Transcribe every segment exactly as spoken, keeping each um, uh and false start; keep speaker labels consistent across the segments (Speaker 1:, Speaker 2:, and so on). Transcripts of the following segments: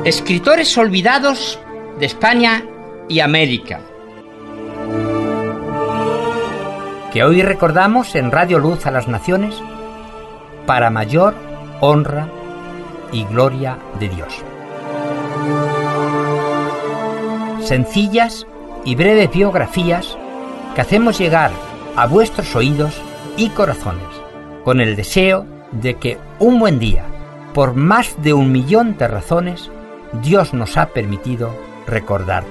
Speaker 1: Escritores olvidados de España y América, que hoy recordamos en Radio Luz a las Naciones para mayor honra y gloria de Dios. Sencillas y breves biografías que hacemos llegar a vuestros oídos y corazones con el deseo de que un buen día, por más de un millón de razones, Dios nos ha permitido recordar.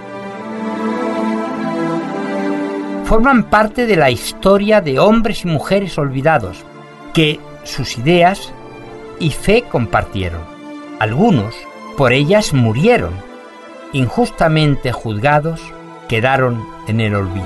Speaker 1: Forman parte de la historia de hombres y mujeres olvidados que sus ideas y fe compartieron. Algunos por ellas murieron, injustamente juzgados, quedaron en el olvido.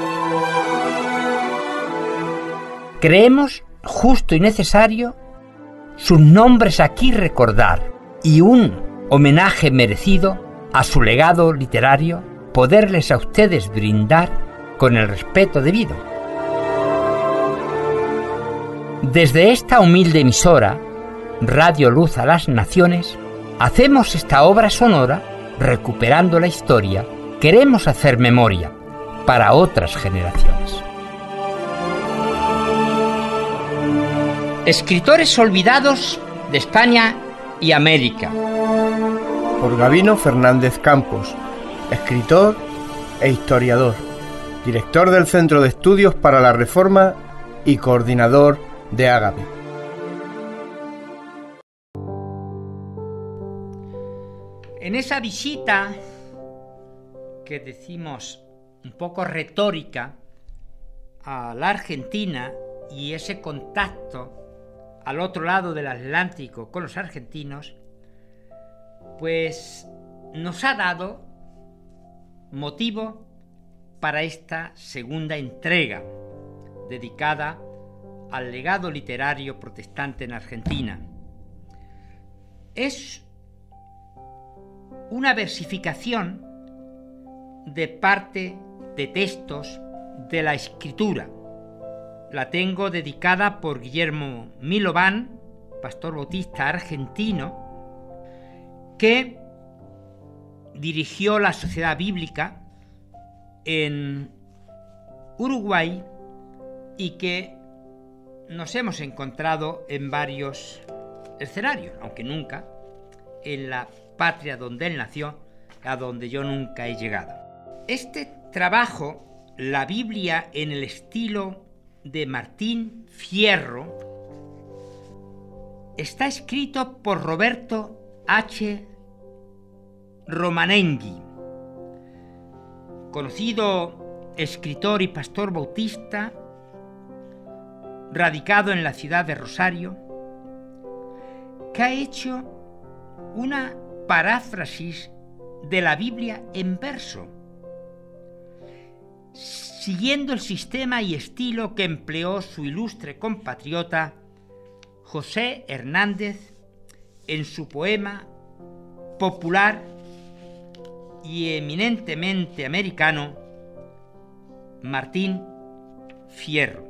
Speaker 1: Creemos justo y necesario sus nombres aquí recordar y un homenaje merecido a su legado literario poderles a ustedes brindar con el respeto debido. Desde esta humilde emisora, Radio Luz a las Naciones, hacemos esta obra sonora recuperando la historia. Queremos hacer memoria para otras generaciones. Escritores olvidados de España y América.
Speaker 2: Por Gabino Fernández Campos, escritor e historiador, director del Centro de Estudios para la Reforma y coordinador de Ágape.
Speaker 1: En esa visita que decimos un poco retórica a la Argentina y ese contacto al otro lado del Atlántico con los argentinos, pues nos ha dado motivo para esta segunda entrega dedicada al legado literario protestante en Argentina. Es una versificación de parte de textos de la Escritura. La tengo dedicada por Guillermo Milován, pastor bautista argentino, que dirigió la Sociedad Bíblica en Uruguay y que nos hemos encontrado en varios escenarios, aunque nunca en la patria donde él nació, a donde yo nunca he llegado. Este trabajo, La Biblia en el estilo de Martín Fierro, está escrito por Roberto H. Romanenghi, conocido escritor y pastor bautista, radicado en la ciudad de Rosario, que ha hecho una paráfrasis de la Biblia en verso, siguiendo el sistema y estilo que empleó su ilustre compatriota José Hernández en su poema popular y eminentemente americano Martín Fierro.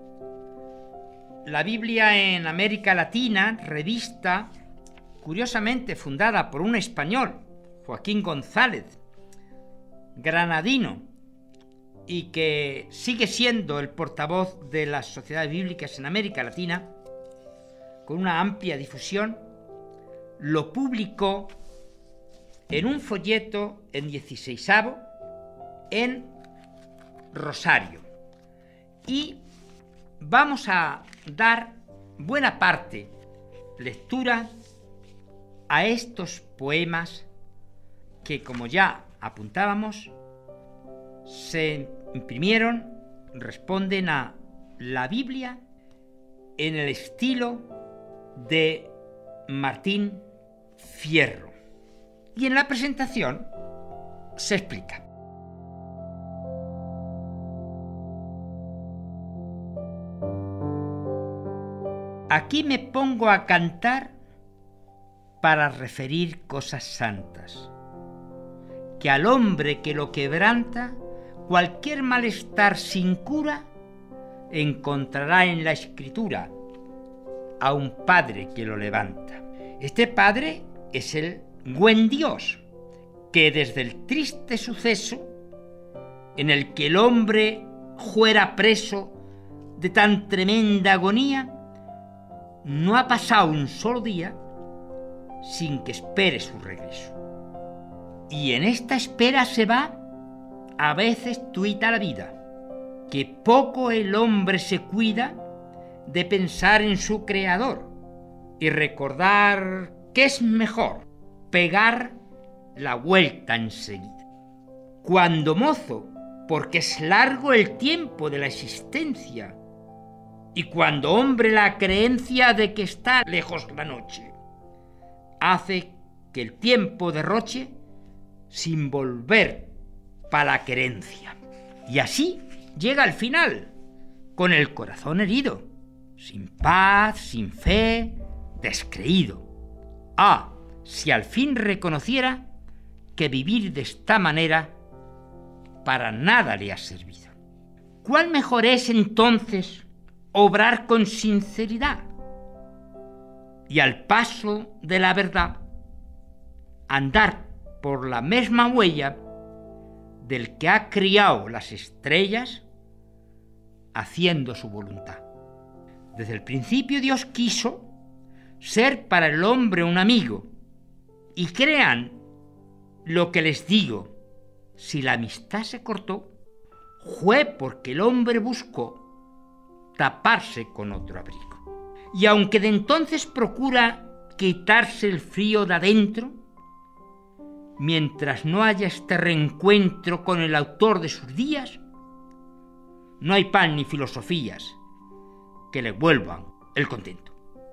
Speaker 1: La Biblia en América Latina, revista curiosamente fundada por un español, Joaquín González, granadino, y que sigue siendo el portavoz de las sociedades bíblicas en América Latina, con una amplia difusión, lo publicó en un folleto en dieciseisavo en Rosario. Y vamos a dar buena parte lectura a estos poemas que, como ya apuntábamos, se imprimieron, responden a la Biblia en el estilo de Martín Fierro. Y en la presentación se explica. Aquí me pongo a cantar para referir cosas santas, que al hombre que lo quebranta, cualquier malestar sin cura, encontrará en la Escritura a un Padre que lo levanta. Este Padre es el buen Dios, que desde el triste suceso en el que el hombre fuera preso de tan tremenda agonía, no ha pasado un solo día sin que espere su regreso. Y en esta espera se va a veces tuita la vida, que poco el hombre se cuida de pensar en su creador y recordar que es mejor pegar la vuelta enseguida. Cuando mozo, porque es largo el tiempo de la existencia, y cuando hombre la creencia de que está lejos la noche, hace que el tiempo derroche sin volver para la querencia. Y así llega al final, con el corazón herido, sin paz, sin fe, descreído. Ah, si al fin reconociera que vivir de esta manera para nada le ha servido. ¿Cuál mejor es entonces obrar con sinceridad y al paso de la verdad andar por la misma huella del que ha criado las estrellas haciendo su voluntad? Desde el principio Dios quiso ser para el hombre un amigo, y crean lo que les digo, si la amistad se cortó, fue porque el hombre buscó taparse con otro abrigo. Y aunque de entonces procura quitarse el frío de adentro, mientras no haya este reencuentro con el autor de sus días, no hay pan ni filosofías que le vuelvan el contento.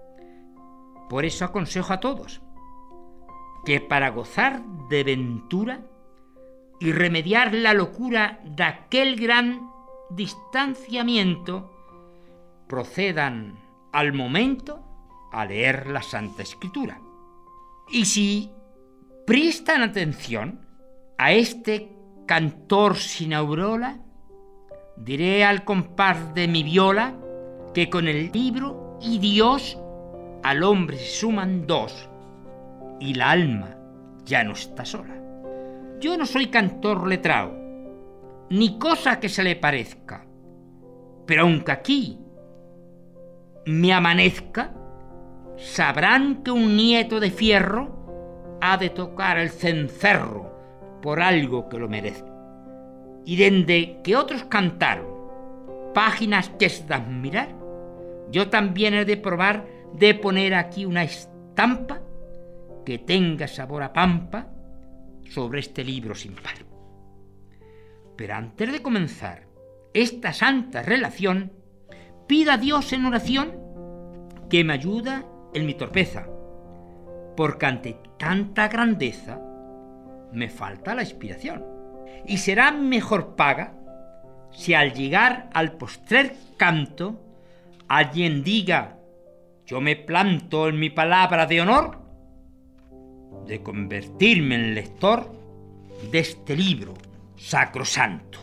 Speaker 1: Por eso aconsejo a todos que para gozar de ventura y remediar la locura de aquel gran distanciamiento, procedan al momento a leer la Santa Escritura. Y si prestan atención a este cantor sin aureola, diré al compás de mi viola que con el libro y Dios al hombre se suman dos, y la alma ya no está sola. Yo no soy cantor letrado, ni cosa que se le parezca, pero aunque aquí me amanezca, sabrán que un nieto de fierro ha de tocar el cencerro por algo que lo merezca. Y dende que otros cantaron páginas que es de admirar, yo también he de probar de poner aquí una estampa que tenga sabor a pampa sobre este libro sin par. Pero antes de comenzar esta santa relación, pido a Dios en oración que me ayuda en mi torpeza, porque ante tanta grandeza me falta la inspiración. Y será mejor paga si al llegar al postrer canto alguien diga: yo me planto en mi palabra de honor de convertirme en lector de este libro sacrosanto.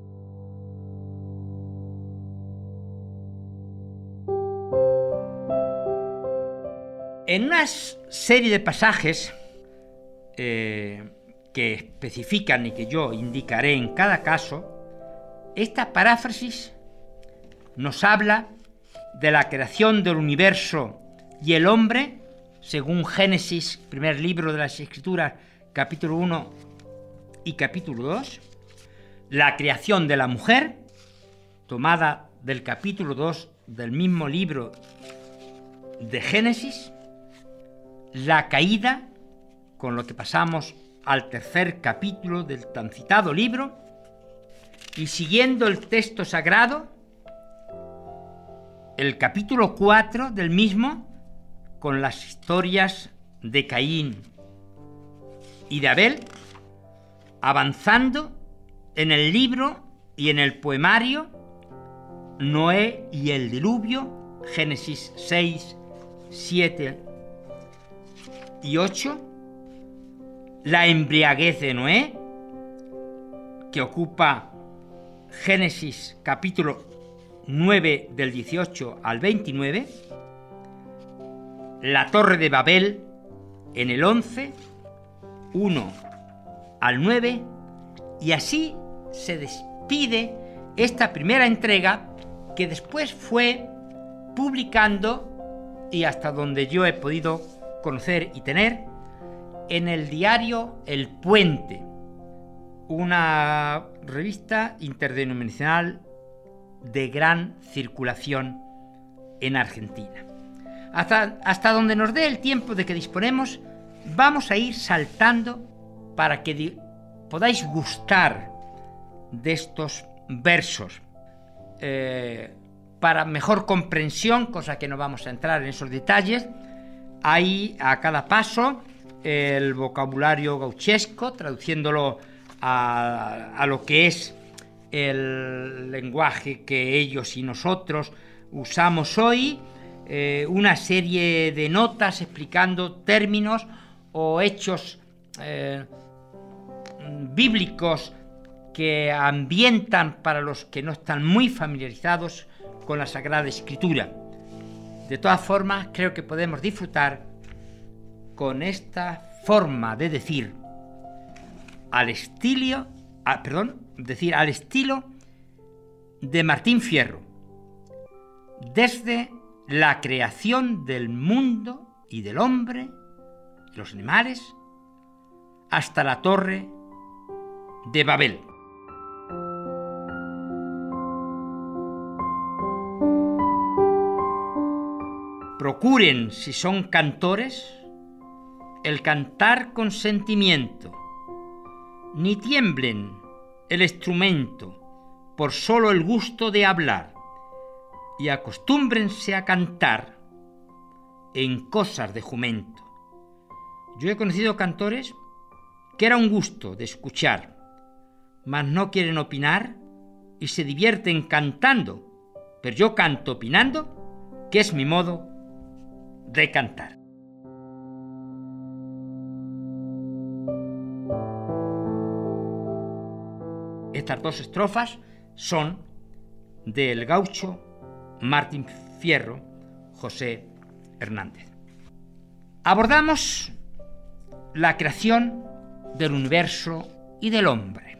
Speaker 1: En una serie de pasajes eh, que especifican y que yo indicaré en cada caso, esta paráfrasis nos habla de la creación del universo y el hombre, según Génesis, primer libro de las Escrituras, capítulo uno y capítulo dos, la creación de la mujer, tomada del capítulo dos del mismo libro de Génesis, la caída, con lo que pasamos al tercer capítulo del tan citado libro, y siguiendo el texto sagrado, el capítulo cuatro del mismo, con las historias de Caín y de Abel, avanzando en el libro y en el poemario Noé y el diluvio, Génesis seis, siete y ocho, la embriaguez de Noé, que ocupa Génesis capítulo nueve del dieciocho al veintinueve, la torre de Babel en el once, uno al nueve, y así se despide esta primera entrega, que después fue publicando, y hasta donde yo he podido conocer y tener, en el diario El Puente, una revista interdenominacional de gran circulación en Argentina. Hasta, hasta donde nos dé el tiempo de que disponemos, vamos a ir saltando para que di- podáis gustar de estos versos, eh, para mejor comprensión, cosa que no vamos a entrar en esos detalles. Hay a cada paso el vocabulario gauchesco, traduciéndolo a, a lo que es el lenguaje que ellos y nosotros usamos hoy, eh, una serie de notas explicando términos o hechos eh, bíblicos que ambientan para los que no están muy familiarizados con la Sagrada Escritura. De todas formas, creo que podemos disfrutar con esta forma de decir al estilo, ah, perdón, decir al estilo de Martín Fierro, desde la creación del mundo y del hombre y los animales hasta la Torre de Babel. Procuren, si son cantores, el cantar con sentimiento, ni tiemblen el instrumento por solo el gusto de hablar, y acostúmbrense a cantar en cosas de jumento. Yo he conocido cantores que era un gusto de escuchar, mas no quieren opinar y se divierten cantando, pero yo canto opinando, que es mi modo de cantar. Estas dos estrofas son del gaucho Martín Fierro José Hernández. Abordamos la creación del universo y del hombre.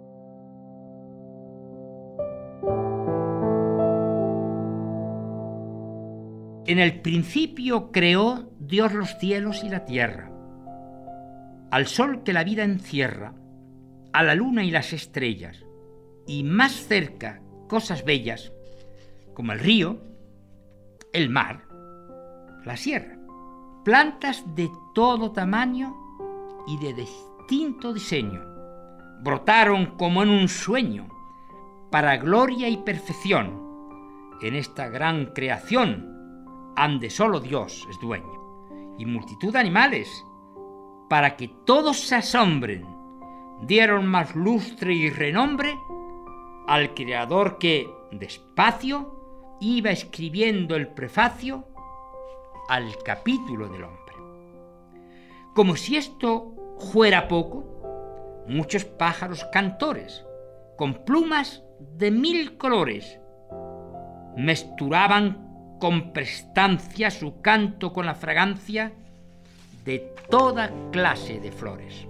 Speaker 1: En el principio creó Dios los cielos y la tierra, al sol que la vida encierra, a la luna y las estrellas, y más cerca cosas bellas, como el río, el mar, la sierra, plantas de todo tamaño y de distinto diseño, brotaron como en un sueño, para gloria y perfección, en esta gran creación, ande solo Dios es dueño, y multitud de animales, para que todos se asombren, dieron más lustre y renombre al Creador que, despacio, iba escribiendo el prefacio al capítulo del hombre. Como si esto fuera poco, muchos pájaros cantores, con plumas de mil colores, mezclaban con prestancia su canto con la fragancia de toda clase de flores.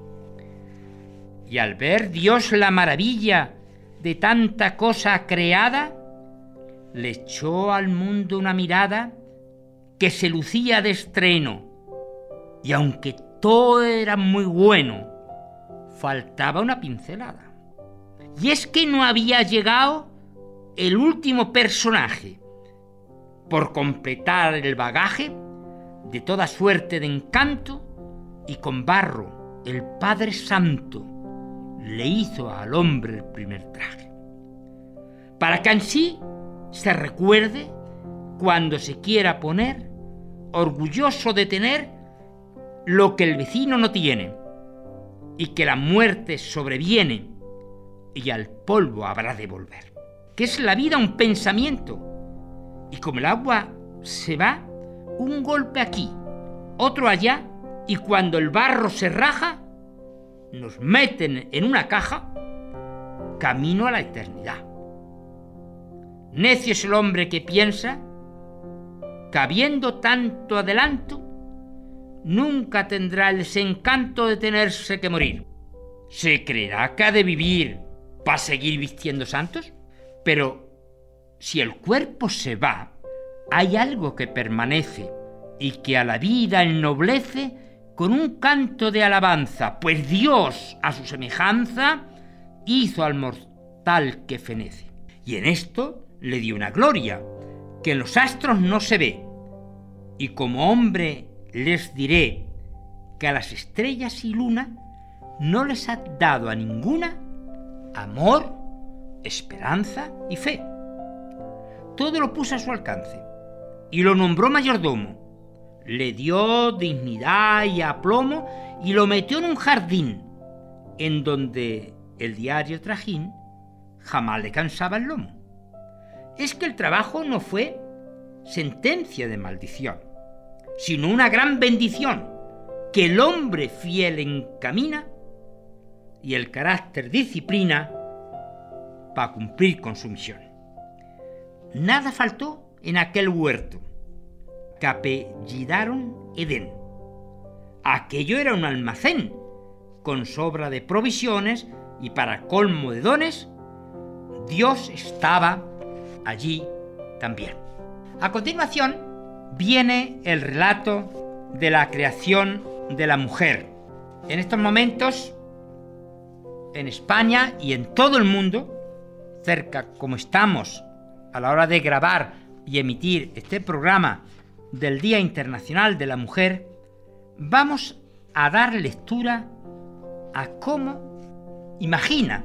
Speaker 1: Y al ver Dios la maravilla de tanta cosa creada, le echó al mundo una mirada que se lucía de estreno, y aunque todo era muy bueno, faltaba una pincelada. Y es que no había llegado el último personaje por completar el bagaje de toda suerte de encanto, y con barro el Padre Santo le hizo al hombre el primer traje, para que así se recuerde cuando se quiera poner orgulloso de tener lo que el vecino no tiene, y que la muerte sobreviene y al polvo habrá de volver. Que es la vida un pensamiento, y como el agua se va, un golpe aquí, otro allá, y cuando el barro se raja, nos meten en una caja camino a la eternidad. Necio es el hombre que piensa que habiendo tanto adelanto, nunca tendrá el desencanto de tenerse que morir. Se creerá que ha de vivir para seguir vistiendo santos, pero si el cuerpo se va, hay algo que permanece y que a la vida ennoblece con un canto de alabanza, pues Dios, a su semejanza, hizo al mortal que fenece. Y en esto le dio una gloria que en los astros no se ve. Y como hombre les diré que a las estrellas y luna no les ha dado a ninguna amor, esperanza y fe. Todo lo puso a su alcance y lo nombró mayordomo. Le dio dignidad y aplomo y lo metió en un jardín en donde el diario trajín jamás le cansaba el lomo. Es que el trabajo no fue sentencia de maldición, sino una gran bendición que el hombre fiel encamina y el carácter disciplina para cumplir con su misión. Nada faltó en aquel huerto que apellidaron Edén. Aquello era un almacén con sobra de provisiones y para colmo de dones, Dios estaba allí también. A continuación viene el relato de la creación de la mujer. En estos momentos, en España y en todo el mundo, cerca como estamos a la hora de grabar y emitir este programa del Día Internacional de la Mujer, vamos a dar lectura a cómo imagina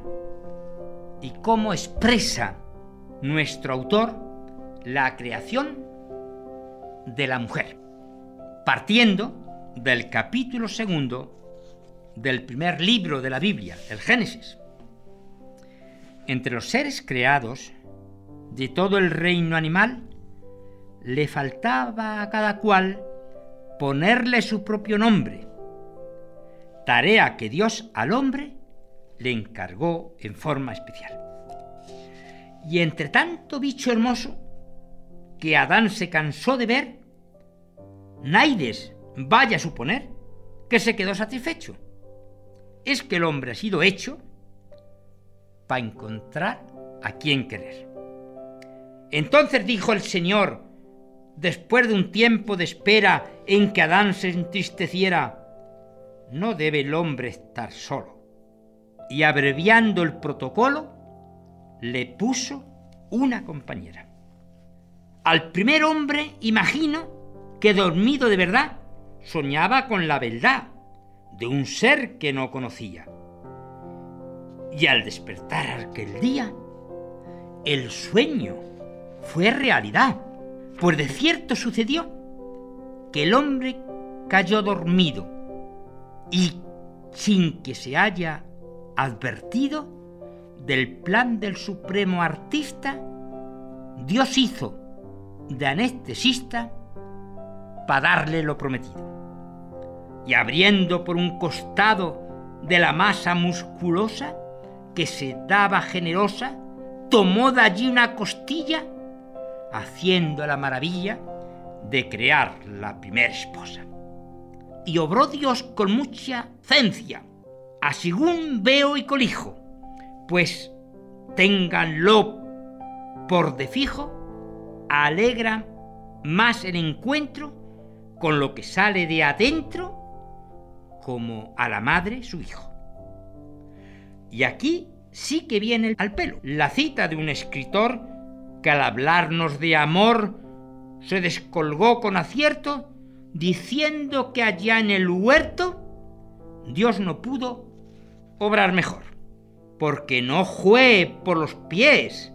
Speaker 1: y cómo expresa nuestro autor la creación de la mujer, partiendo del capítulo segundo del primer libro de la Biblia, el Génesis. Entre los seres creados de todo el reino animal, le faltaba a cada cual ponerle su propio nombre, tarea que Dios al hombre le encargó en forma especial. Y entre tanto bicho hermoso que Adán se cansó de ver, Naides vaya a suponer que se quedó satisfecho. Es que el hombre ha sido hecho para encontrar a quien querer. Entonces dijo el Señor, después de un tiempo de espera en que Adán se entristeciera, no debe el hombre estar solo. Y abreviando el protocolo, le puso una compañera. Al primer hombre, imagino que dormido de verdad, soñaba con la verdad de un ser que no conocía. Y al despertar aquel día, el sueño fue realidad, pues de cierto sucedió que el hombre cayó dormido y sin que se haya advertido del plan del supremo artista, Dios hizo de anestesista para darle lo prometido. Y abriendo por un costado de la masa musculosa que se daba generosa, tomó de allí una costilla, haciendo la maravilla de crear la primera esposa. Y obró Dios con mucha ciencia, asigún veo y colijo, pues ténganlo por de fijo, alegra más el encuentro con lo que sale de adentro, como a la madre su hijo. Y aquí sí que viene al pelo la cita de un escritor que al hablarnos de amor se descolgó con acierto, diciendo que allá en el huerto Dios no pudo obrar mejor, porque no jue por los pies,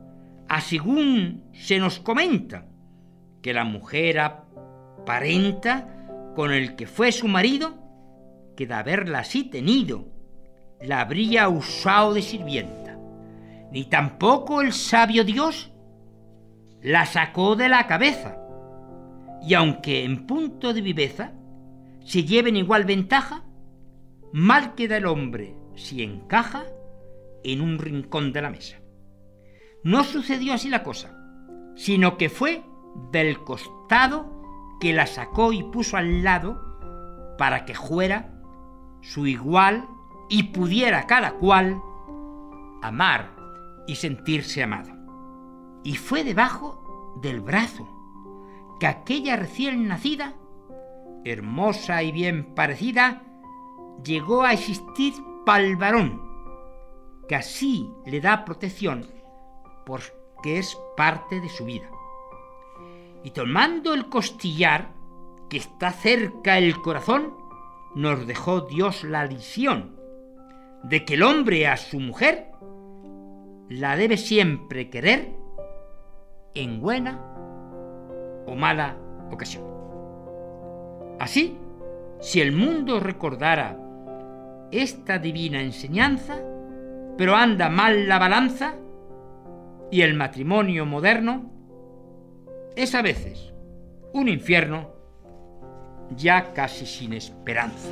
Speaker 1: asigún se nos comenta que la mujer aparenta con el que fue su marido, que de haberla así tenido, la habría usado de sirvienta. Ni tampoco el sabio Dios la sacó de la cabeza, y aunque en punto de viveza se lleven igual ventaja, mal queda el hombre si encaja en un rincón de la mesa. No sucedió así la cosa, sino que fue del costado que la sacó y puso al lado para que fuera su igual y pudiera cada cual amar y sentirse amado. Y fue debajo del brazo que aquella recién nacida, hermosa y bien parecida, llegó a existir pa'l varón, que así le da protección porque es parte de su vida. Y tomando el costillar, que está cerca el corazón, nos dejó Dios la lección de que el hombre a su mujer la debe siempre querer en buena o mala ocasión. Así, si el mundo recordara esta divina enseñanza, pero anda mal la balanza, y el matrimonio moderno es a veces un infierno ya casi sin esperanza.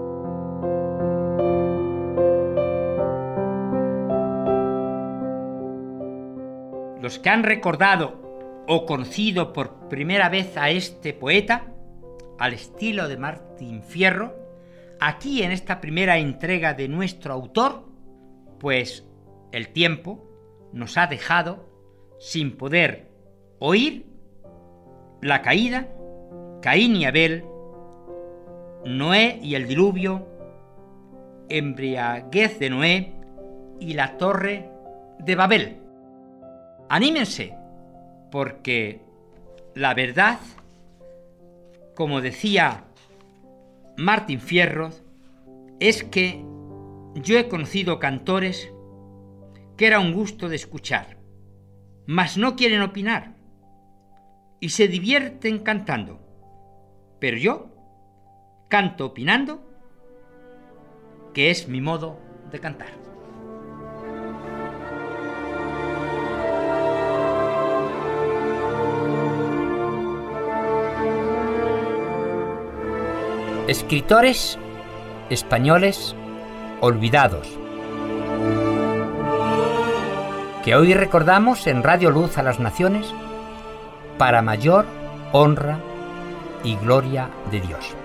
Speaker 1: Los que han recordado o conocido por primera vez a este poeta, al estilo de Martín Fierro, aquí en esta primera entrega de nuestro autor, pues el tiempo nos ha dejado sin poder oír la caída, Caín y Abel, Noé y el diluvio, embriaguez de Noé y la torre de Babel. Anímense, porque la verdad, como decía Martín Fierro, es que yo he conocido cantores que era un gusto de escuchar, mas no quieren opinar y se divierten cantando. Pero yo canto opinando, que es mi modo de cantar.
Speaker 3: Escritores españoles olvidados, que hoy recordamos en Radio Luz a las Naciones para mayor honra y gloria de Dios.